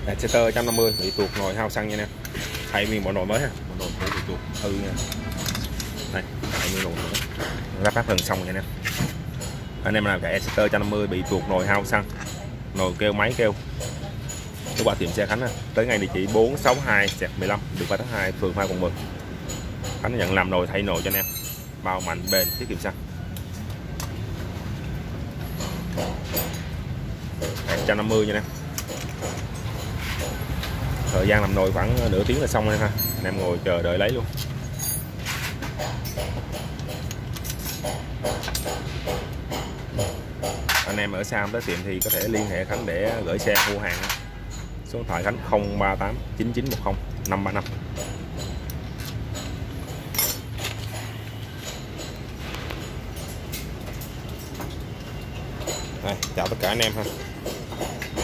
Exeter 150 bị tuột nồi hao xăng nha anh em. Thay nguyên bộ nồi mới ha, bộ nồi cũ bị tuột hư nha. Đây, thay nguyên nồi mới. Lắp ráp gần xong nha anh em. Anh em nào chạy Exeter 150 bị tuột nồi hao xăng, nồi kêu máy kêu, cứ qua tiệm xe Khánh ha. Tới ngay địa chỉ 462/15 đường 3 tháng 2 phường 2 quận 10. Khánh nhận làm nồi thay nồi cho anh em. Bao mạnh bền tiết kiệm xăng. 150 nha anh em. Thời gian làm nồi khoảng nửa tiếng là xong rồi ha. Anh em ngồi chờ đợi lấy luôn. Anh em ở xa không tới tiệm thì có thể liên hệ Khánh để gửi xe mua hàng. Số điện thoại Khánh 038 9910 535. Đây, chào tất cả anh em ha.